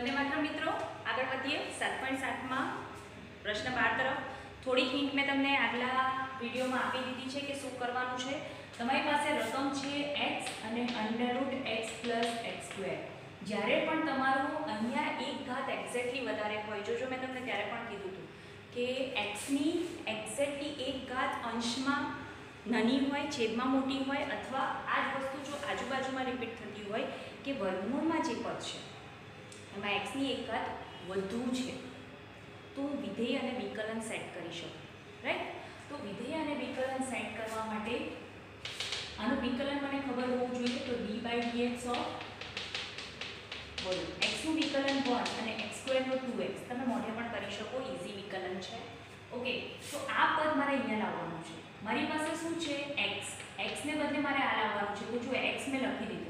वंदे मातरम मित्रों, आगे बढ़ीए 7.7 में प्रश्न 12 तरफ। थोड़ी हिंट मैं तमने आगला विडियो में आपी दीधी है कि शू करवानुं छे। तमारी पासे रकम छे x अने √x + x²। ज्यारे पण तमारुं अहींया एक घात एक्जेक्टली वधारे होय, जो मैं तमने त्यारे पण कीधुं हतुं के x नी एक्जेक्टली एक घात अंशमां नानी होय, छेदमां मोटी होय, अथवा आ ज वस्तु जो आजुबाजुमां रिपीट थती होय के वर्गमूळमां जे पद छे एमां x नी एक घात વધુ છે तो विधेय અને વિકલન સેટ કરી શકો, રાઈટ। તો વિધેય અને વિકલન સેટ કરવા માટે આનું વિકલન મને ખબર હોવું જોઈએ તો d/dx ઓફ બોલો x નું વિકલન 1 અને x² નો 2x તમે મોઢે પણ કરી શકો, ઈઝી વિકલન છે। ઓકે, તો આ પદ મારે અહીંયા લાવવાનું છે। મારી પાસે શું છે x ને બદલે મારે આ લાવવાનું છે, તો જો x મેં લખી દીધું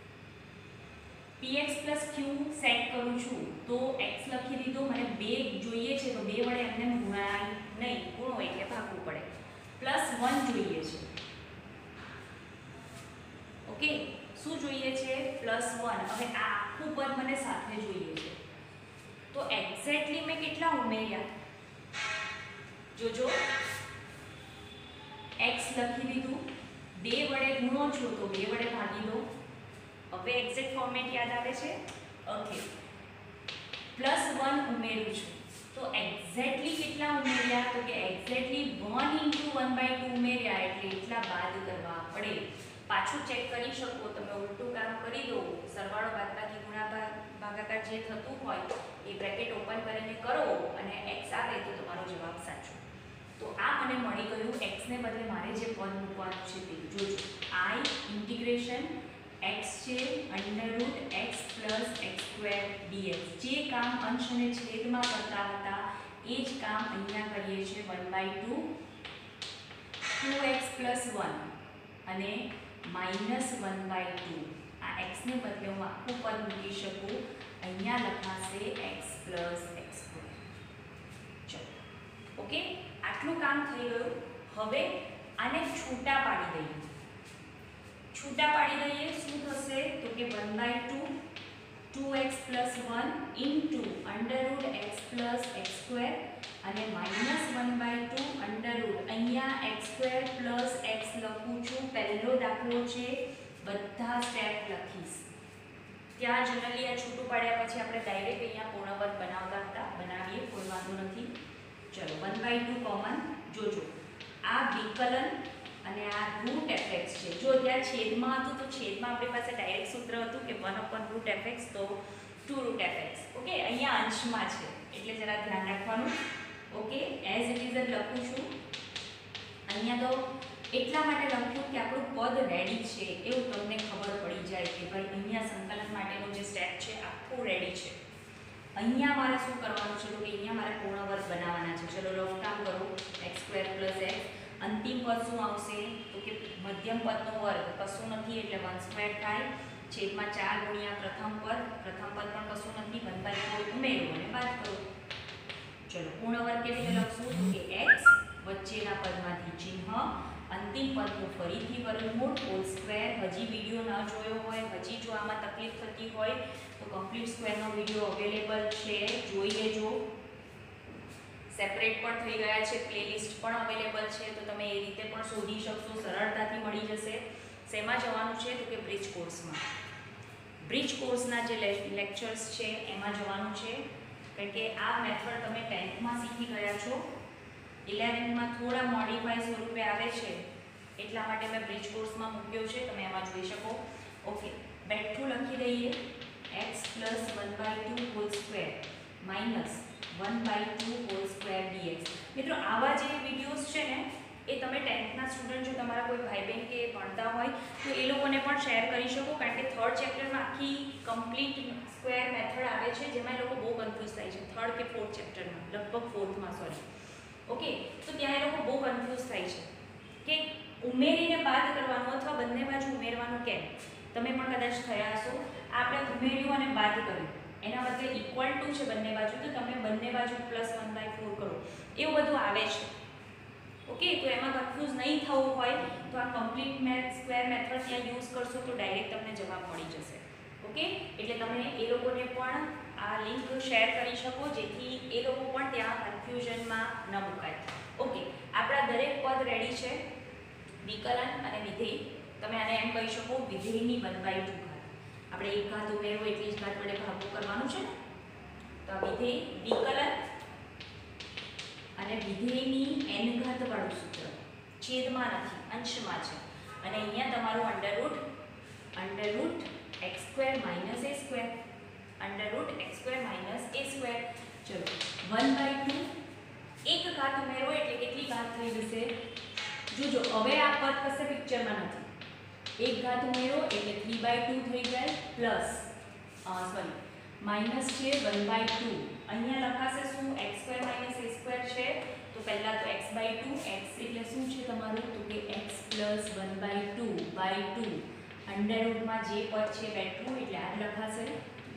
px + q સેટ કરું છું તો x લખી દીધો, મને 2 જોઈએ છે તો 2 વડે એમને ગુણાય નહીં, ગુણો એટલે ભાગવું પડે, +1 જોઈએ છે। ઓકે, શું જોઈએ છે +1। હવે આ આખું પદ મને સાથે જોઈએ છે તો એક્ઝેક્ટલી મેં કેટલા ઉમેર્યા જોજો, x લખી દીધું, 2 વડે ગુણો છો તો 2 વડે ભાગી દો। હવે એક્ઝેક્ટ ફોર્મેટ યાદ આવે છે। ઓકે, +1 ઉમેરું છું તો એક્ઝેક્ટલી કેટલા ઉમેર્યા તો કે એક્ઝેક્ટલી 1 * 1/2 ઉમેર્યા એટલે એટલા બાદ કરવા પડે। પાછું ચેક કરી શકો તમે, ઉલટું કામ કરી દો, સરવાળો બાદબાકી ગુણાકાર ભાગાકાર જે થતું હોય એ બ્રેકેટ ઓપન કરીને કરો અને x આવે તો તમારો જવાબ સાચો। તો આ મને મળી ગયું, x ને બદલે મારે જે પદ મૂકવાનું છે તે જોજો, I ઇન્ટિગ્રેશન x છે √x + x² dx। જે કામ અંશ અને છેદમાં કરતા હતા એ જ કામ અહીંયા કરીએ છીએ 1/2 2x + 1 અને -1/2। આ x ને બદલે હું આખું પદ મૂકી શકું, અહીંયા લખાશે x + x²। ચલો, ઓકે, આટલું કામ થઈ ગયું। હવે આને છૂટા પાડી દઈએ। छूटा पाड़ी दईए, शू थशे तो कि 1/2 2x + 1 * √x + x² અને -1/2 √ અહીંયા x² + x લખું છું। પહેલો દાખલો છે, બધા સ્ટેપ લખીશ ત્યાં જનરલી આ છૂટું પાડ્યા પછી આપણે ડાયરેક્ટ અહીંયા પૂર્ણ વર્ગ બનાવતા હતા, બનાવીએ, કોઈ વાંધો નથી। ચલો 1/2 કોમન જોજો, આ વિકલન અને આ √fx છે। જો ત્યાં છેદમાં હતું તો છેદમાં આપણી પાસે ડાયરેક્ટ સૂત્ર હતું કે 1/√fx તો 2√fx। ઓકે, અહીંયા અંશમાં છે એટલે જરા ધ્યાન રાખવાનું। ઓકે, એઝ ઇટ ઇઝ લખું છું। અહીંયા તો એટલા માટે લખ્યું કે આપણું પદ રેડી છે એવું તમને ખબર પડી જાય કે ભાઈ અહીંયા સંકલન માટેનો જે સ્ટેપ છે આખું રેડી છે। અહીંયા મારે શું કરવાનું છે તો કે અહીંયા મારે પૂર્ણ વર્ગ બનાવવાના છે। ચલો લઘુ કામ કરો, x² + x। अंतिम पद शू आवशे तो कि मध्यम पदनो वर्ग कशुं नथी એટલે 1² થાય, છેદમાં 4 ગુણ્યા પ્રથમ પદ પણ કશું નથી, 1/4 ઉમેરો અને બાદ કરો। ચલો પૂર્ણ વર્ગ કેવી રીતે લખશું તો કે x વચ્ચેના પદમાંથી ચિહ્ન, અંતિમ પદનું ફરીથી વર્ગમૂળ હોલ²। હજી વિડિયો ન જોયો હોય, હજી જો આમાં તકલીફ થતી હોય તો કમ્પ્લીટ સ્ક્વેરનો વિડિયો અવેલેબલ છે, જોઈ લેજો। સેપરેટ પણ થઈ ગયા છે, પ્લેલિસ્ટ પણ અવેલેબલ છે તો તમે એ રીતે પણ શોધી શકશો, સરળતાથી મળી જશે। શેમાં જવાનું છે તો કે બ્રિજ કોર્સમાં, બ્રિજ કોર્સના જે લેક્ચર્સ છે એમાં જવાનું છે, કારણ કે આ મેથડ તમે 10થમાં શીખી ગયા છો, 11થમાં થોડા મોડિફાઈ સ્વરૂપે આવે છે એટલા માટે મેં બ્રિજ કોર્સમાં મૂક્યો છે, તમે એમાં જોઈ શકો। ઓકે, બેઠું લખી દઈએ x + 1/2 હોલ² -1/2 dx। મિત્રો આવા જે વિડિયોઝ છે ને એ તમે 10થના સ્ટુડન્ટ જો તમારા કોઈ ભાઈ બહેન કે ભણતા હોય તો એ લોકોને પણ શેર કરી શકો, કારણ કે 3rd ચેપ્ટરમાં આખી કમ્પ્લીટ સ્ક્વેર મેથડ આવે છે જેમાં એ લોકો બહુ કન્ફ્યુઝ થાય છે, 3rd કે 4th ચેપ્ટરમાં, લગભગ 4thમાં સોરી। ઓકે, તો ત્યાં એ લોકો બહુ કન્ફ્યુઝ થાય છે કે ઉમેરીને બાદ કરવાનું અથવા બંને બાજુ ઉમેરવાનું કેમ। તમે પણ કદાચ થયા હશો, આપણે ઉમેર્યું અને બાદ કર્યું, એના બદલે ઇક્વલ ટુ છે બંને બાજુ તો તમે બંને બાજુ +1/4 કરો, એવું બધું આવે છે। ઓકે, તો એમાં કન્ફ્યુઝ નહીં થવું હોય તો આ કમ્પ્લીટ સ્ક્વેર મેથડ ત્યાં યુઝ કરશો તો ડાયરેક્ટ તમને જવાબ મળી જશે। ઓકે, એટલે તમે એ લોકોને પણ આ લિંક શેર કરી શકો જેથી એ લોકો પણ ત્યાં કન્ફ્યુઝનમાં ન મુકાય. ઓકે, આપણા દરેક પદ રેડી છે, વિકલન અને વિધેય. તમે આને એમ કહી શકો વિધેયની 1/2 ઘાત. આપણે એક ઘાત ઉમેરો એટલી જ ઘાત વડે ભાગવું કરવાનું છે ને. તો આ વિધેય વિકલન અને વિધેયની n ઘાત વાળું સૂત્ર છેદમાં નથી, અંશમાં છે. અને અહીંયા તમારું under root x² - a², under root x² - a². ચલો 1/2 એક ઘાત ઉમેરો એટલે કેટલી ઘાત થઈ જશે? જોજો, હવે આ પદ કશે પિક્ચરમાં નથી. એક ઘાત ઉમેરો એટલે 3/2 થઈ જાય, પ્લસ માઇનસ છે 1/2. અહીંયા લખાશે શું? x² - a² છે, તો પહેલા તો x/2. x એટલે શું છે તમારું? તો કે x + 1/2/2. અંડરરૂટમાં જે પદ છે બેઠું એટલે આ જ લખાશે.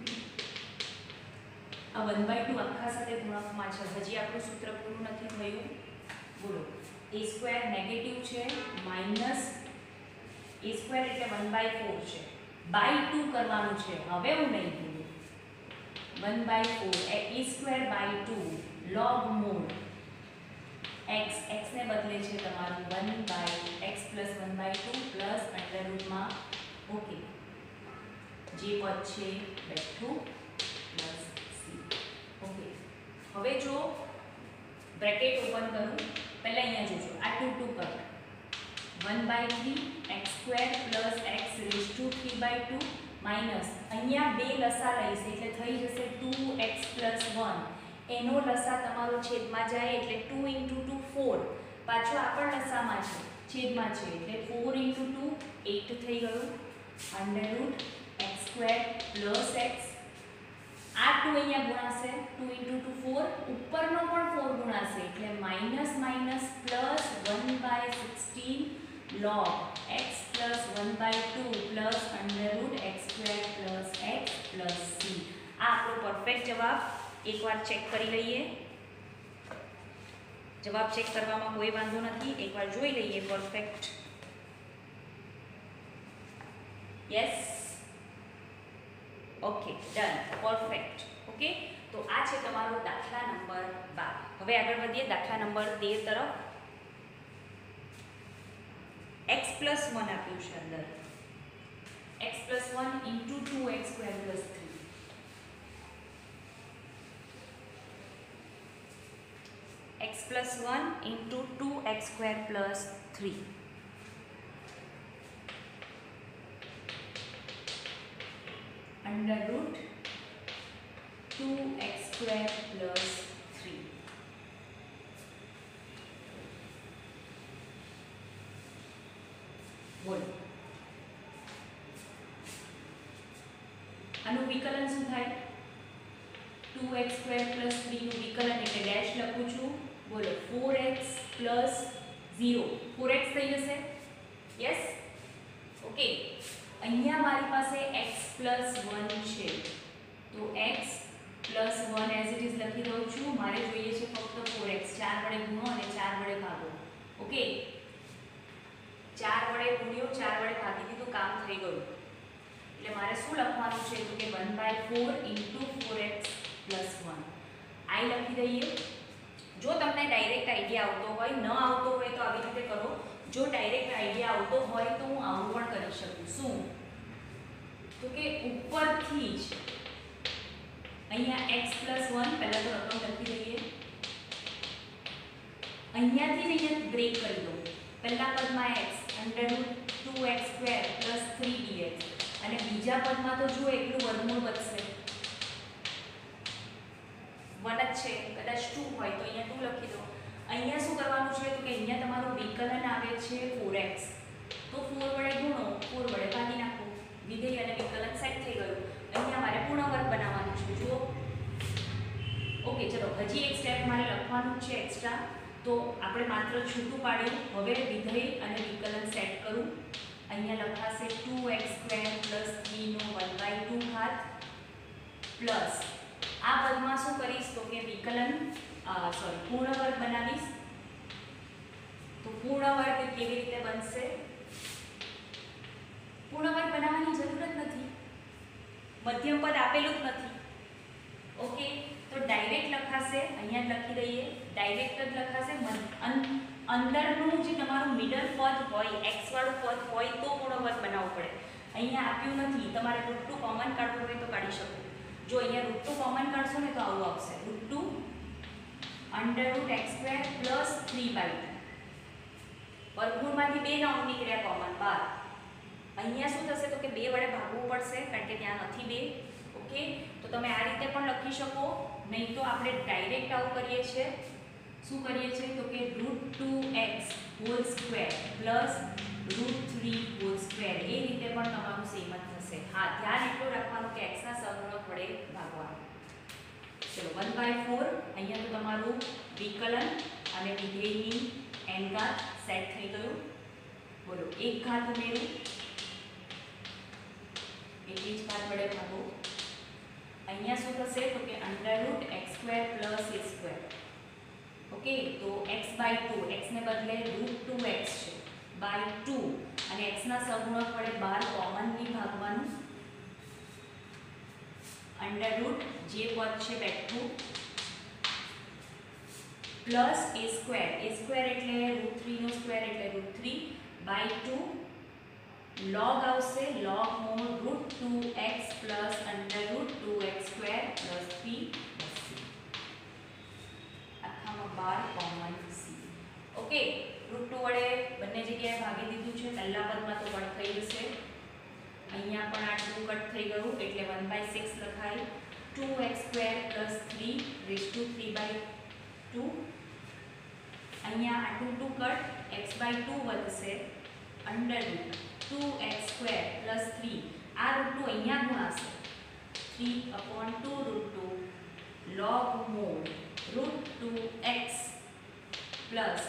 આ 1/2 આખા સાથે ગુણકમાં છે. હજી આપણું સૂત્ર પૂરું નથી થયું. બોલો, a² નેગેટિવ છે, માઇનસ a² એટલે 1/4 છે, /2 કરવાનું છે. હવે હું નહીં ભૂલું, 1/4 a²/2 log mod x. x ને બદલે છે તમારું 1/x + 1/2 પ્લસ અંડરરૂટમાં ઓકે જે પદ છે બેઠું પ્લસ c. ઓકે, હવે જો બ્રેકેટ ઓપન કરું, પહેલા અહીંયા જોજો આ 2 પર 1/3 x² + x⁵3/2 માઇનસ અહીંયા બે લસા લઈશ એટલે થઈ જશે 2x + 1. એનો લસા તમારો છેદમાં જાય એટલે 2 × 2 4. પાછો આ પણ લસામાં છે, છેદમાં છે એટલે 4 × 2 8 થઈ ગયું. Under root x² + x. આ 2 અહીંયા ગુણાશે, 2 × 2 4. ઉપરનો પણ 4 ગુણાશે એટલે minus minus plus 1/16 log x + 1/2 plus under root x² + x plus c. આ આપણો પરફેક્ટ જવાબ. એકવાર ચેક કરી લઈએ. જવાબ ચેક કરવામાં કોઈ વાંધો નથી, એકવાર જોઈ લઈએ. Perfect, yes, okay, done, perfect. Okay, તો આ છે તમારો દાખલા નંબર 12. હવે આગળ વધીએ દાખલા નંબર 13 તરફ. x + 1 આપ્યું છે અંદર, x + 1 × 2x² + 3. x + 1 × 2x² + 3. Under root 2x² + 3. બોલો, આનું વિકલન શું થાય? 2x² + 3 નું વિકલન એટલે ડેશ લખું છું. બોલો, 4x + 0 4x થઈ જશે. Yes, okay. અહીંયા મારી પાસે x + 1 છે, તો x + 1 એઝ ઇટ ઇઝ લખી દઉં છું. મારે જોઈએ છે ફક્ત 4x. 4 વડે ગુણો અને 4 વડે ભાગો. ઓકે, 4 વડે ગુણ્યો, 4 વડે ભાગી દીધું, કામ થઈ ગયું. એટલે મારે શું લખવાનું છે? તો કે 1/4 × 4x + 1. આ લખી દઈએ. જો તમને ડાયરેક્ટ આઈડિયા આવતો હોય, ન આવતો હોય તો આવી રીતે કરો. જો ડાયરેક્ટ આઈડિયા આવતો હોય તો હું આવું પણ કરી શકું. શું? તો કે ઉપરથી જ અહીંયા x + 1 પહેલા તો રકમ લખી દઈએ. અહીંયાથી જ અહીંયા બ્રેક કરી દો. પહેલા પદમાં x અંડરરૂટ 2x² + 3dx અને બીજા પદમાં તો જુઓ એટલું વર્ગમૂળ વધશે. 1 જ છે, કદાચ 2 હોય તો અહીંયા 2 લખી દો. અહીંયા શું કરવાનું છે? તો કે અહીંયા તમારું વિકલન આવે છે 4x. તો 4 વડે ગુણો, 4 વડે ભાગી નાખો. વિધેય અને વિકલન સેટ થઈ ગયું. અહીંયા મારે પૂર્ણ વર્ગ બનાવવાનું છે. જુઓ, ઓકે, ચલો હજી એક સ્ટેપ મારે લખવાનું છે એક્સ્ટ્રા. તો આપણે માત્ર છૂટું પાડ્યું. હવે વિધેય અને વિકલન સેટ કરું. અહીંયા લખાશે 2x² + 3 નો 1/2 ઘાત પ્લસ આ પદમાં શું કરીશ? તો કે વિકલન પૂર્ણ વર્ગ બનાવીશ. તો પૂર્ણ વર્ગ કેવી રીતે બનશે? પૂર્ણ વર્ગ બનાવવાની જરૂર જ નથી. મધ્યમ પદ આપેલું જ નથી. ઓકે, તો ડાયરેક્ટ લખાશે, અહીંયા લખી દઈએ, ડાયરેક્ટ જ લખાશે. અંદરનું જે તમારું મિડલ પદ હોય, x વાળું પદ હોય તો પૂર્ણ વર્ગ બનાવવું પડે. અહીંયા આપ્યું નથી. તમારે √2 કોમન કાઢવું હોય તો કાઢી શકો. જો અહીંયા √2 કોમન કાઢશો ને તો આવું આવશે, √2 √x² + 3/2. વર્ગમૂળમાંથી 2 ના નીકળ્યા કોમન 12. અહીંયા શું થશે તો કે 2 વડે ભાગવું પડશે કારણ કે ત્યાં નથી 2. ઓકે, તો તમે આ રીતે પણ લખી શકો, નહીં તો આપણે ડાયરેક્ટ આવું કરીએ છીએ. શું કરીએ છીએ તો કે √2x² + √3² એ રીતે પણ તમારું સેમ જ થશે. હા, ધ્યાન એટલું રાખવાનું કે x ના સહગુણક વડે ભાગવાનું. ચલો 1/4 અહીંયા તો તમારું વિકલન અને વિધેયની n ઘાત સેટ થઈ ગયું. બોલો, એક ઘાત ઉમેરું, એટલી જ ઘાત વડે ભાગો. અહીંયા શું થશે તો કે √x² + a². ઓકે, તો x/2, x ને બદલે √2x છે /2 અને x ના સહગુણક વડે 12 કોમનલી ભાગવાનું. √ જે પદ છે બેઠું પ્લસ a² એટલે √3² એટલે √3/2 log આવશે, log mod √2x + √2x² + 3 આખામાં 12 કોમન c. ઓકે, √2 વડે બંને જગ્યાએ ભાગી દીધું છે. પહેલા પદમાં તો કટ થઈ જશે, અહીંયા પણ આ 2 કટ થઈ ગયું એટલે 1/6 લખાય. 2x² + 3 √3/2. અહીંયા આ 2 કટ, x/2 વધશે, √2x² + 3. આ √2 અહીંયા ગુણાશે, 3/2 √2 log mod √2x +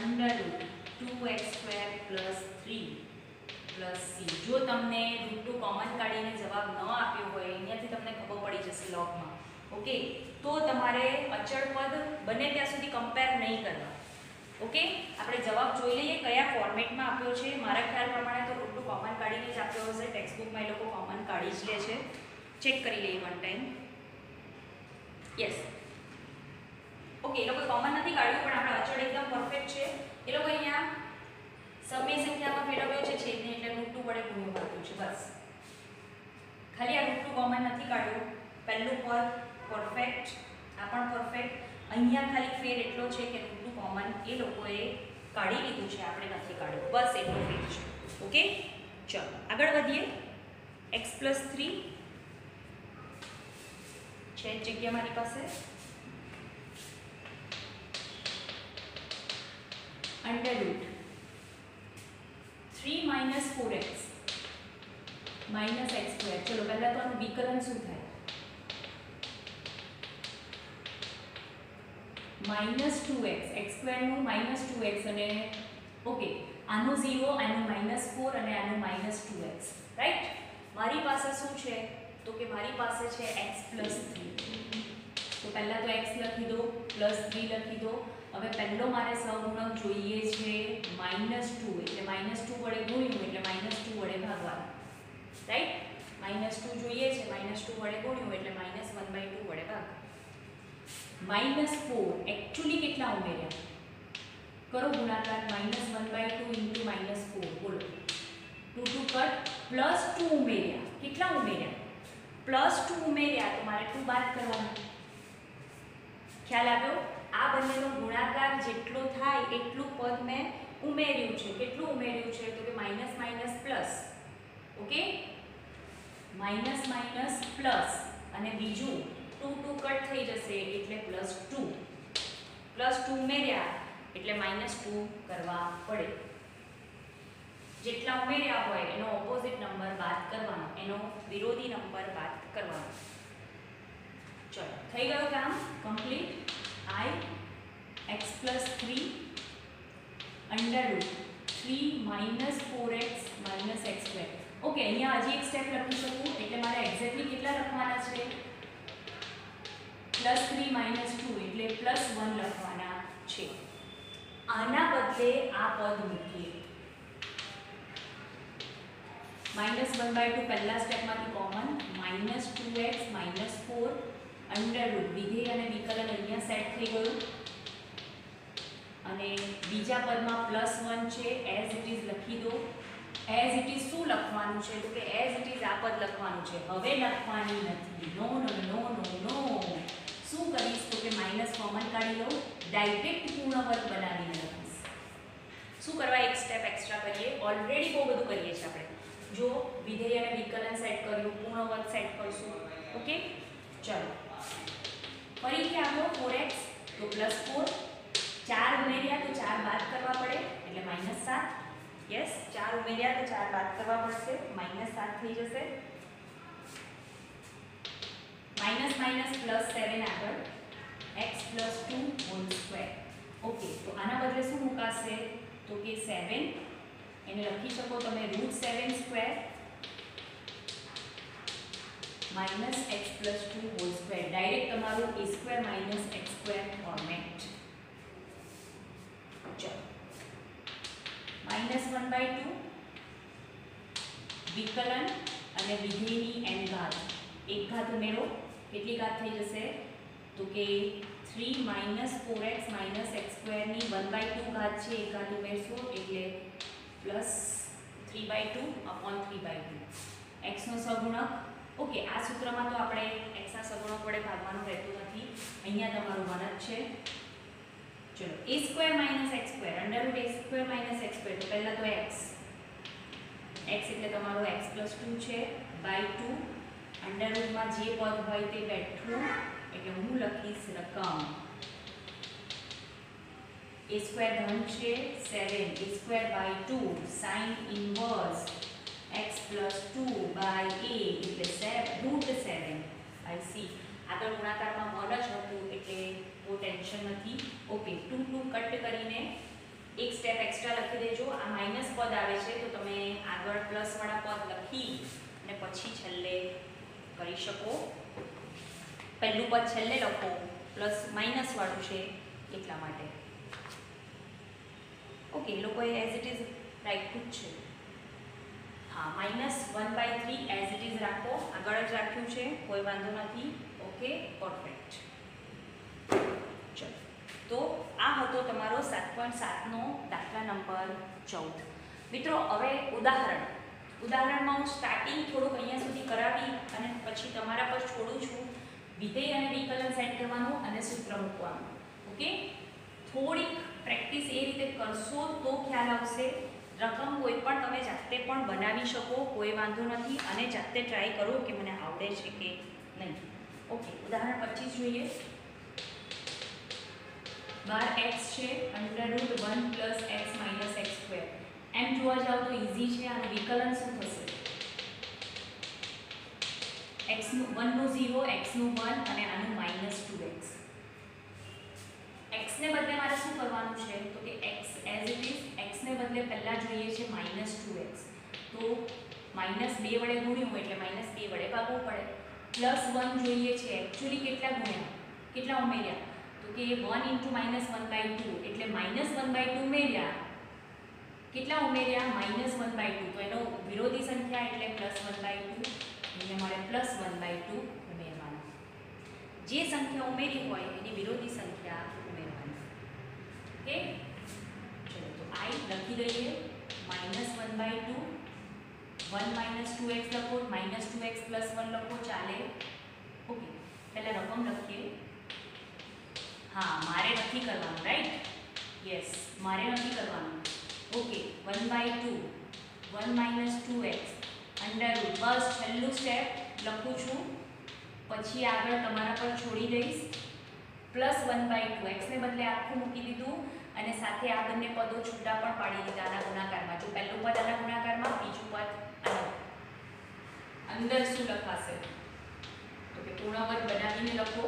√2x² + 3 + c. જો તમને √2 કોમન કાઢીને જવાબ ન આપ્યો હોય, અહીંયાથી તમને ખબર પડી જશે લોગમાં. ઓકે, તો તમારે અચળ પદ બને ત્યાં સુધી કમ્પેર નહીં કરવા. ઓકે, આપણે જવાબ જોઈ લઈએ કયા ફોર્મેટમાં આપ્યો છે. મારા ખ્યાલ પ્રમાણે તો √2 કોમન કાઢીને જ આપ્યો હશે. ટેક્સ્ટબુકમાં એ લોકો કોમન કાઢી જ લે છે. ચેક કરી લઈએ વન ટાઈમ. યસ, ઓકે, એ લોકો કોમન નથી કાઢ્યું પણ આપણા અચળ એકદમ પરફેક્ટ છે. એ લોકો અહીંયા સમય સંખ્યામાં ફેરવ્યો છે છેદને એટલે √2 વડે ગુણ્યું આપ્યું છે. બસ, ખાલી આ √2 કોમન નથી કાઢ્યું. પહેલું પદ પરફેક્ટ, આ પણ પરફેક્ટ. અહીંયા ખાલી ફેર એટલો છે કે √2 કોમન એ લોકોએ કાઢી લીધું છે, આપણે નથી કાઢ્યું. બસ એટલો ફેર છે. ઓકે, ચલો આગળ વધીએ. x + 3 છે જગ્યા મારી પાસે. √3 - 4x - x². ચલો પહેલા તો આનું વિકલન શું થાય? -2x, x² નું -2x અને ઓકે, આનું 0, આનું -4 અને આનું -2x. રાઈટ, મારી પાસે શું છે તો કે મારી પાસે છે x + 3. તો પહેલા તો x લખી દો, +3 લખી દો. હવે પહેલો મારે સહગુણક જોઈએ છે -2 એટલે -2 વડે ગુણ્યું એટલે -2 વડે ભાગવાનું. રાઈટ, -2 જોઈએ છે, -2 વડે ગુણ્યું એટલે -1/2 વડે ભાગ. -4 એકચ્યુઅલી કેટલા ઉમેર્યા? કરો ગુણાકાર. -1/2 × -4. બોલો, 2 કટ +2 ઉમેર્યા. કેટલા ઉમેર્યા? +2 ઉમેર્યા તો મારે 2 બાદ કરવાના. ખ્યાલ આવ્યો? આ બંનેનો ગુણાકાર જેટલો થાય એટલું પદ મેં ઉમેર્યું છે. કેટલું ઉમેર્યું છે તો કે minus plus. Okay, minus plus અને બીજું 2 કટ થઈ જશે એટલે +2. +2 ઉમેર્યા એટલે -2 કરવા પડે. જેટલા ઉમેર્યા હોય એનો ઓપોઝિટ નંબર બાદ કરવાનો, એનો વિરોધી નંબર બાદ કરવાનો. ચલો, થઈ ગયું કામ complete. x + 3 √3 - 4x - x². Okay, અહીંયા હજી એક સ્ટેપ લખી શકું એટલે મારે એક્ઝેક્ટલી કેટલા લખવાના છે? +3 - 2 એટલે +1 લખવાના છે. આના બદલે આ પદ મૂકીએ. -1/2 પહેલા સ્ટેપમાંથી કોમન -2x -4 અંડર રૂટ વિધેય અને વિકલન અહીંયા સેટ થઈ ગયું અને બીજા પદમાં +1 છે એઝ ઇટ ઇઝ લખી દો એઝ ઇટ ઇઝ શું લખવાનું છે તો કે એઝ ઇટ ઇઝ આ પદ લખવાનું છે હવે લખવાની નથી નો નો નો નો નો શું કરીશ તો કે માઈનસ કોમન કાઢી લો ડાયરેક્ટ પૂર્ણ વર્ગ બનાવીને લખીશ શું કરવા એક સ્ટેપ એક્સ્ટ્રા કરીએ ઓલરેડી બહુ બધું કરીએ છીએ આપણે જો વિધેય અને વિકલન સેટ કર્યું પૂર્ણ વર્ગ સેટ કરશું ઓકે ચલો ફરીથી આવ્યો 4x તો +4 4 ઉમેર્યા તો 4 બાદ કરવા પડે એટલે -7 યસ 4 ઉમેર્યા તો 4 બાદ કરવા પડશે -7 થઈ જશે માઇનસ માઇનસ +7 આગળ x + 2 હોલ સ્ક્વેર ઓકે તો આના બદલે શું મુકાશે તો કે 7 એને લખી શકો તમે √7 square minus x + 2 whole square direct તમારું a² - x² ફોર્મેટ ચલો -1/2 વિકલન અને વિધેયની n ઘાત એક ઘાત ઉમેરો કેટલી ઘાત થઈ જશે તો કે 3 - 4x - x² ની 1/2 ઘાત છે એક ઘાત ઉમેરશો એટલે +3/2 / 3/2 x નો સહગુણક ઓકે આ સૂત્રમાં તો આપણે x ના સહગુણક વડે ભાગવાનું રહેતું નથી અહીંયા તમારું 1 જ છે ચલો a² - x² √a² - x² તો પહેલા તો x એટલે તમારો x + 2 છે / 2 અંડર રૂટમાં જે પદ હોય તે બેઠું એટલે હું લખીશ રકમ a² ધન છે 7 a² / 2 sin inverse x + 2 / a એટલે √7 I see આગળ ગુણાકારમાં 1 જ હતું એટલે બહુ ટેન્શન નથી ઓકે 2 2 કટ કરીને એક સ્ટેપ એક્સ્ટ્રા લખી દેજો આ માઈનસ પદ આવે છે તો તમે આગળ પ્લસ વાળા પદ લખી અને પછી છેલ્લે કરી શકો પહેલું પદ છેલ્લે લખો પ્લસ માઈનસ વાળું છે એટલા માટે ઓકે લોકોએ એઝ ઇટ ઇઝ રાખ્યું જ છે હા -1/3 એઝ ઇટ ઇઝ રાખો આગળ જ રાખ્યું છે કોઈ વાંધો નથી ઓકે પરફેક્ટ ચલો તો આ હતો તમારો 7.7 નો દાખલા નંબર 14 મિત્રો હવે ઉદાહરણમાં હું સ્ટાર્ટિંગ થોડુંક અહીંયા સુધી કરાવી અને પછી તમારા પર છોડું છું વિધેય અને વિકલન સેટ કરવાનું અને સૂત્ર મૂકવાનું ઓકે થોડીક પ્રેક્ટિસ એ રીતે કરશો તો ખ્યાલ આવશે રકમ કોઈ પણ તમે જાતે પણ બનાવી શકો કોઈ વાંધો નથી અને જાતે ટ્રાય કરો કે મને આવડે છે કે નહીં ઓકે ઉદાહરણ 25 જોઈએ 12x છે √1 + x - x². એમ જોવા જાવ તો ઈઝી છે આનું વિકલન શું થશે x નું 1 નું 0 x નું 1 અને આનું -2x x ને બદલે મારે શું કરવાનું છે તો કે x as it is x ને બદલે પહેલા જોઈએ છે -2x તો -2 વડે ગુણ્યું એટલે -2 વડે ભાગવું પડે +1 જોઈએ છે એક્ચ્યુઅલી કેટલા ગુણ્યા કેટલા ઉમેર્યા તો કે 1 * -1/2 એટલે -1/2 ઉમેર્યા કેટલા ઉમેર્યા -1/2 તો એનો વિરોધી સંખ્યા એટલે +1/2 એટલે મારે +1/2 ઉમેરવાનું જે સંખ્યા ઉમેરી હોય એની વિરોધી સંખ્યા ઉમેરવાની ઓકે ચલો તો I લખી દઈએ -1/2 1 - 2x લખો -2x + 1 લખો ચાલે ઓકે પહેલા રકમ લખીએ હા મારે નથી કરવાનું રાઈટ યસ મારે નથી કરવાનું ઓકે 1/2 1 - 2x અંડર રૂટ બસ છેલ્લું સ્ટેપ લખું છું પછી આગળ તમારા પર છોડી દઈશ +1/2 x ને બદલે આખું મૂકી દીધું અને સાથે આ બંને પદો છૂટા પણ પાડી દીધા આના ગુણાકારમાં જો પહેલું પદ આના ગુણાકારમાં બીજું પદ આના અંદર શું લખાશે તો કે પૂર્ણ વર્ગ બનાવીને લખો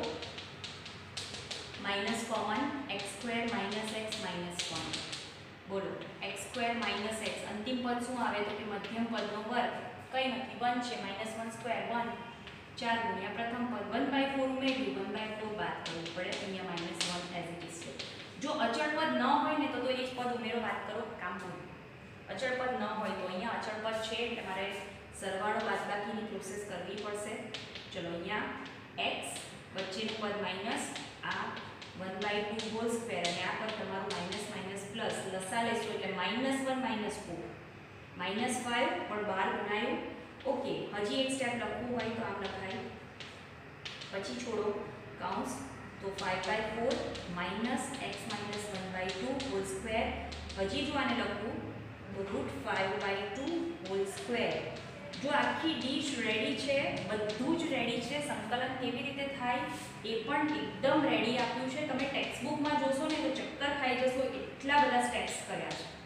માઈનસ કોમન x² - x -1 બોલો x² - x અંતિમ પદ શું આવે તો કે મધ્યમ પદનો વર્ગ કંઈ નથી 1 છે -1² 1 4 ગુણ્યા પ્રથમ પદ 1/4 ઉમેર્યું 1/4 બાદ કરવું પડે અહીંયા -1 એઝ ઇટ ઇઝ છે જો અચળ પદ ન હોય ને તો એ જ પદ ઉમેરો વાત કરો કામ પૂરું અચળ પદ ન હોય તો અહીંયા અચળ પદ છે એટલે મારે સરવાળો બાદબાકીની પ્રોસેસ કરવી પડશે. ચલો અહીંયા x વચ્ચેનું પદ માઇનસ આ 1/2 હોલ સ્ક્વેર અને આ પદ તમારું માઇનસ માઇનસ પ્લસ લસા લેશો એટલે -1 -4 -5 પણ 12 ગણાયું. ઓકે, હજી એક સ્ટેપ લખવું હોય તો આમ લખાય, પછી છોડો કૌંસ, તો 5/4 - x - 1/2 હોલ સ્ક્વેર. હજી જો આને લખું તો √5/2 હોલ સ્ક્વેર. જો આખી ડીશ રેડી છે, બધું જ રેડી છે, સંકલન કેવી રીતે થાય એ પણ એકદમ રેડી આપ્યું છે. તમે ટેક્સ્ટ બુકમાં જોશો ને તો ચક્કર ખાઈ જશો, એટલા બધા સ્ટેપ્સ કર્યા છે.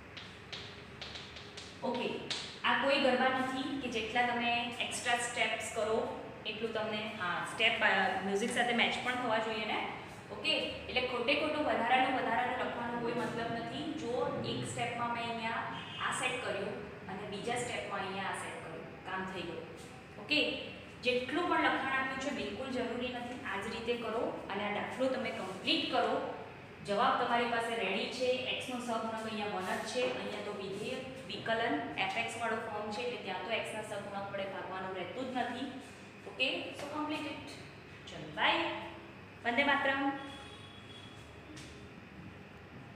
ઓકે, આ કોઈ ગરબા નથી કે જેટલા તમે એક્સ્ટ્રા સ્ટેપ્સ કરો એટલું તમને સ્ટેપ મ્યુઝિક સાથે મેચ પણ થવા જોઈએ ને. ઓકે, એટલે ખોટું વધારાનું લખવાનો કોઈ મતલબ નથી. જો એક સ્ટેપમાં મેં અહીંયા આ સેટ કર્યું અને બીજા સ્ટેપમાં અહીંયા આ સેટ કર્યું, કામ થઈ ગયું. ઓકે, જેટલું પણ લખાણ આપ્યું છે બિલકુલ જરૂરી નથી, આ જ રીતે કરો અને આ દાખલો તમે કમ્પ્લીટ કરો. જવાબ તમારી પાસે રેડી છે. x નો સહગુણક અહીંયા 1 જ છે, અહીંયા તો વિધેય વિકલન fx વાળો ફોર્મ છે એટલે ત્યાં તો x ના સહગુણક વડે ભાગવાનું રહેતું જ નથી. Okay, so complete it. ચલો બાય. વંદે માતરમ.